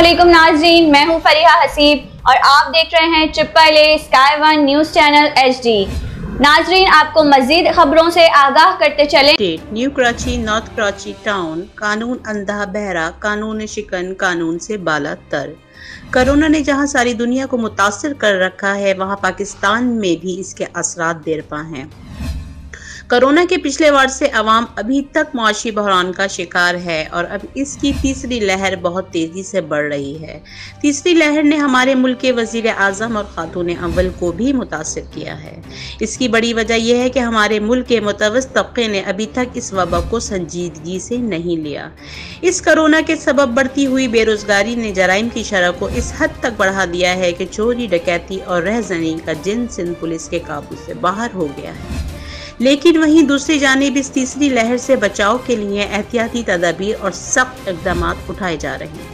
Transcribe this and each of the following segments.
अस्सलामुअलैकुम नाज़रीन, मैं हूं फरीहा हसीब और आप देख रहे हैं AAA Sky One News channel HD। नाज़रीन, आपको मज़ीद खबरों से आगाह करते चलें। New Karachi, north Karachi town, कानून अंधा बहरा, कानून शिकन कानून से बाला तर। कोरोना ने जहां सारी दुनिया को मुतासिर कर रखा है, वहां पाकिस्तान में भी इसके असरात देरपा हैं। कोरोना के पिछले वार से अवाम अभी तक मुआशी बहरान का शिकार है और अब इसकी तीसरी लहर बहुत तेजी से बढ़ रही है। तीसरी लहर ने हमारे मुल्क के वजीर आज़म और खातून अव्वल को भी मुतासिर किया है। इसकी बड़ी वजह यह है कि हमारे मुल्क के मुतवस्सित तबके ने अभी तक इस वबा को संजीदगी से नहीं लिया। इस कोरोना के सबब बढ़ती हुई बेरोजगारी ने जराइम की शरह को इस हद तक बढ़ा दिया है कि चोरी, डकैती और रहजनी का जिन सिंध पुलिस के काबू से बाहर हो गया है। लेकिन वहीं दूसरी जानिब इस तीसरी लहर से बचाव के लिए एहतियाती तदाबीर और सख्त इक़दाम उठाए जा रहे हैं।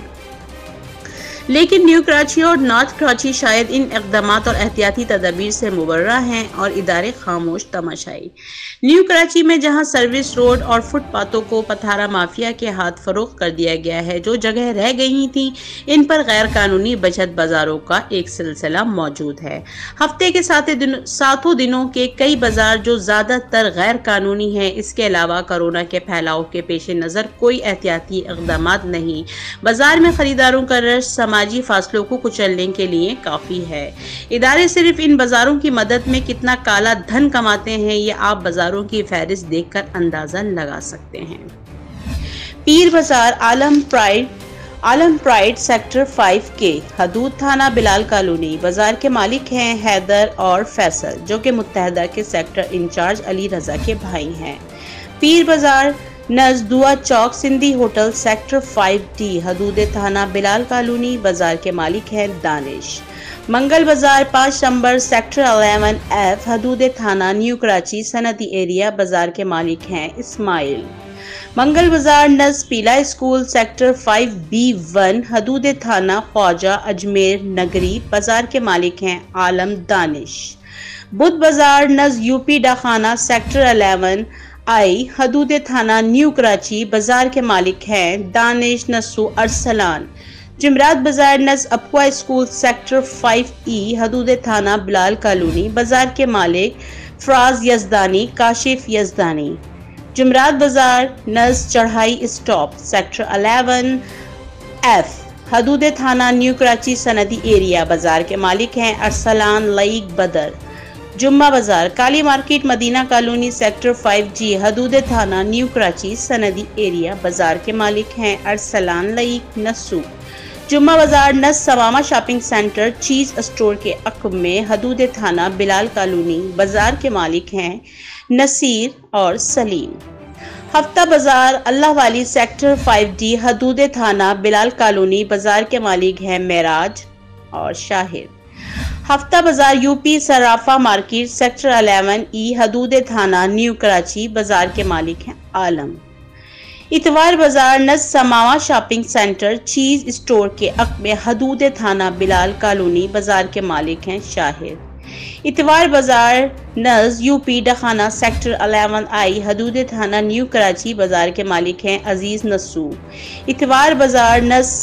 लेकिन न्यू कराची और नॉर्थ कराची शायद इन इक़दाम और एहतियाती तदाबीर से मुबर्रा हैं और इदारे खामोश तमाशाई। न्यू कराची में जहां सर्विस रोड और फुटपाथों को पथारा माफिया के हाथ फरोख्त कर दिया गया है, जो जगह रह गई थी इन पर गैर कानूनी बचत बाजारों का एक सिलसिला मौजूद है। हफ्ते के सातों दिनों के कई बाजार जो ज़्यादातर गैर कानूनी हैं। इसके अलावा कोरोना के फैलाव के पेश नज़र कोई एहतियाती इक़दाम नहीं। बाजार में खरीदारों का रश समाजी फासलों को कुचलने के लिए काफ़ी है। इदारे सिर्फ इन बाज़ारों की मदद में कितना काला धन कमाते हैं, ये आप बाज़ारों की फहरिस्त देखकर अंदाज़ा लगा सकते हैं। पीर बाजार आलम प्राइड सेक्टर 5 के हदूद थाना बिलाल कॉलोनी। बाजार के मालिक हैं हैदर और फैसल, जो कि मुत्तहदा के सेक्टर इंचार्ज अली रजा के भाई हैं। पीर बाजार नजदुआ चौक सिंधी होटल सेक्टर 5D हदूद थाना बिलाल कॉलोनी। बाजार के मालिक हैं दानिश। मंगल बाजार 5 नंबर सेक्टर 11F हदूद थाना न्यू कराची सनती एरिया। बाजार के मालिक हैं इस्माइल। मंगल बाजार नज पीला स्कूल सेक्टर 5B1 हदूद थाना ख्वाजा अजमेर नगरी। बाजार के मालिक हैं आलम दानिश। बुध बाजार नज यूपी डाखाना सेक्टर 11I हदूद थाना न्यू कराची। बाजार के मालिक हैं दानिश नसू अरसलान। जुमरात बाजार नज अपवा स्कूल सेक्टर 5E हदूद थाना बिलाल कॉलोनी। बाजार के मालिक फराज यजदानी, काशिफ यजदानी। जुमरात बाजार नज चढ़ाई स्टॉप सेक्टर 11F हदूद थाना न्यू कराची सनदी एरिया। बाजार के मालिक हैं अरसलान लईक बदर। Juma Bazar Kali market Madina colony sector 5G हदूद थाना न्यू कराची सनदी एरिया। बाजार के मालिक हैं अरसलान लईक नसू। जुम्मा बाजार नस सवामा शॉपिंग सेंटर चीज स्टोर के अक़ब में हदूद थाना बिलाल कॉलोनी। बाजार के मालिक हैं नसीर और सलीम। हफ्ता बाजार अल्लाह वाली सेक्टर 5D हदूद थाना बिलाल कॉलोनी। बाजार के मालिक हैं मेराज और शाहिद। हफ्ता बाजार यूपी सराफा मार्केट सेक्टर 11E हदूद थाना न्यू कराची। बाजार के मालिक हैं आलम। इतवार बाजार नज समावा शॉपिंग सेंटर चीज स्टोर के अक़ब में हदूद थाना बिलाल कॉलोनी। बाजार के मालिक हैं शाहिद। इतवार बाजार नज यूपी डखाना सेक्टर 11I हदूद थाना न्यू कराची। बाजार के मालिक हैं अजीज नसू। इतवार बाजार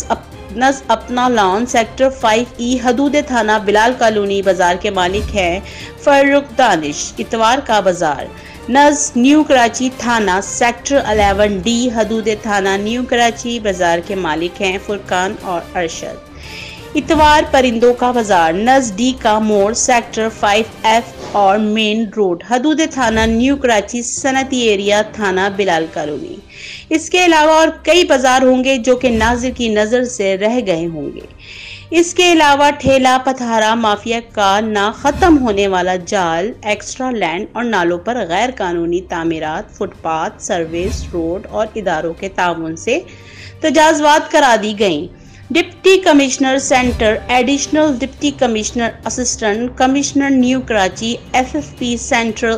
नज अपना लॉन सेक्टर 5E हदूद थाना बिलाल कॉलोनी। बाजार के मालिक हैं फर्रुख दानिश। इतवार का बाजार नज न्यू कराची थाना सेक्टर 11D हदूद थाना न्यू कराची। बाजार के मालिक हैं फुरकान और अरशद। इतवार परिंदों का बाजार नज डी का मोड़ सेक्टर 5F और मेन रोड हदूद थाना न्यू कराची सनती एरिया थाना बिलाल कॉलोनी। इसके अलावा और कई बाजार होंगे जो कि नाज़िर की नज़र से रह गए होंगे। इसके अलावा ठेला पथारा माफिया का ना ख़त्म होने वाला जाल, एक्स्ट्रा लैंड और नालों पर गैर कानूनी तामीरात, फुटपाथ, सर्विस रोड और इदारों के ताउन से तजाज़वात करा दी गई। Deputy commissioner centre, additional deputy commissioner, assistant commissioner new Karachi, FFP central,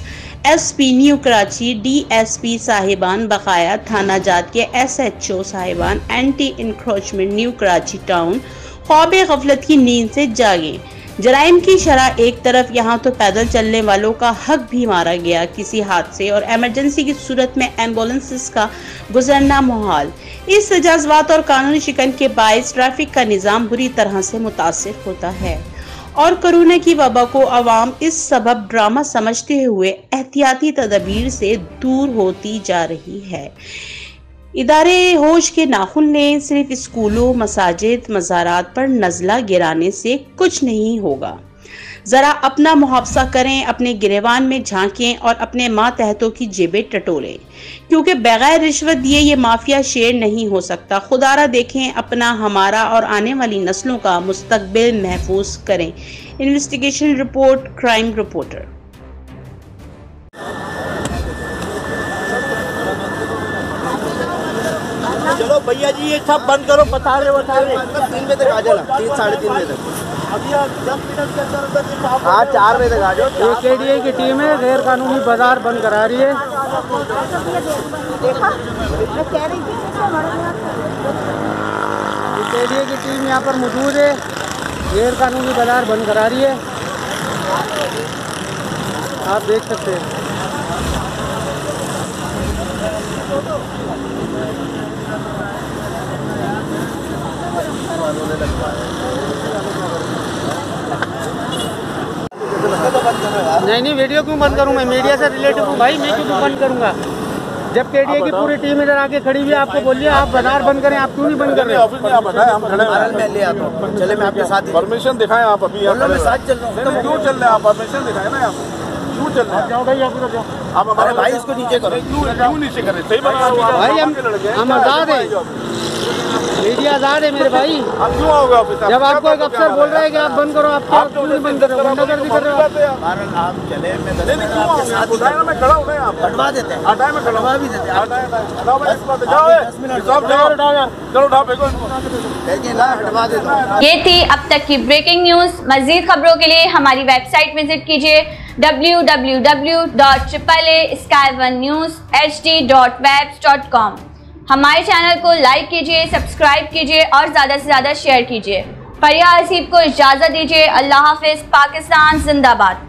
SP new Karachi, DSP साहिबान बकाया थाना जात के SHO साहिबान, anti encroachment new Karachi town ख्वाब गफलत की नींद से जागे। जराइम की शरह एक तरफ, यहाँ तो पैदल चलने वालों का हक भी मारा गया किसी हादसे और इमरजेंसी की सूरत में एम्बुलेंसेस का गुजरना मुहाल। इस जज्बात और कानूनी शिकन के बायस ट्रैफिक का निज़ाम बुरी तरह से मुतासिर होता है और कोरोना की वबा को अवाम इस सबब ड्रामा समझते हुए एहतियाती तदबीर से दूर होती जा रही है। इदारे होश के नाखुन ने सिर्फ स्कूलों, मसाजिद, मज़ारात पर नज़ला गिराने से कुछ नहीं होगा। ज़रा अपना मुहाफ़जा करें, अपने गिरेबान में झांकें और अपने मातहतों की जेबें टटोलें, क्योंकि बगैर रिश्वत दिए ये माफिया शेर नहीं हो सकता। खुदारा देखें, अपना, हमारा और आने वाली नस्लों का मुस्तकबिल महफूज करें। Investigation report, crime reporter. चलो भैया जी ये सब बंद करो, बता रहे 3 बजे तक आ जाना, 3 साढ़े 3 बजे तक। अभी 10 मिनट के अंदर हाँ 4 बजे तक आ जाओ। ये केडीए की टीम है, गैर कानूनी बाजार बंद करा रही है। केडीए की टीम यहाँ पर मौजूद है, गैर कानूनी बाजार बंद करा रही है, आप देख सकते हैं। नहीं, वीडियो क्यों बंद करूँ मैं? मीडिया से रिलेटेड हूँ भाई, मैं क्यों बंद करूँगा? जब केडीए की पूरी टीम इधर आके खड़ी हुई है, आपको बोलिए आप बाजार बंद करें, आप क्यों नहीं बंद कर रहे? ऑफिस में आप बताएं, हम खड़े हैं, मैं ले आता हूं। चले मैं आपके साथ, परमिशन दिखाएं आप। अभी मैं साथ चल रहा हूं। क्यों चल रहे हैं आप? परमिशन दिखाएं ना, क्यों चल रहे हैं? जाओ भाई, आप जाओ। आप हमारे भाई इसको नीचे करो। क्यों नीचे करें? सही बात भाई, हम आजाद है, मीडिया आजाद है मेरे भाई। आप क्यों आओगे ऑफिस? जब आपको एक अफसर बोल रहे हैं कि आप बंद करो, आप क्यों नहीं बंद कर रहे हो? गुंडागर्दी कर रहे हो आप। चले मैं खड़ा हूँ, हटवा देते हैं, हटाए मैं खड़ा भी देते हैं। ये थी अब तक की ब्रेकिंग न्यूज। मजीद खबरों के लिए हमारी वेबसाइट विजिट कीजिए www.sky1newshd.webs.com। हमारे चैनल को लाइक कीजिए, सब्सक्राइब कीजिए और ज़्यादा से ज़्यादा शेयर कीजिए। फरिया हसीब को इजाज़त दीजिए। अल्लाह हाफिज़। पाकिस्तान जिंदाबाद।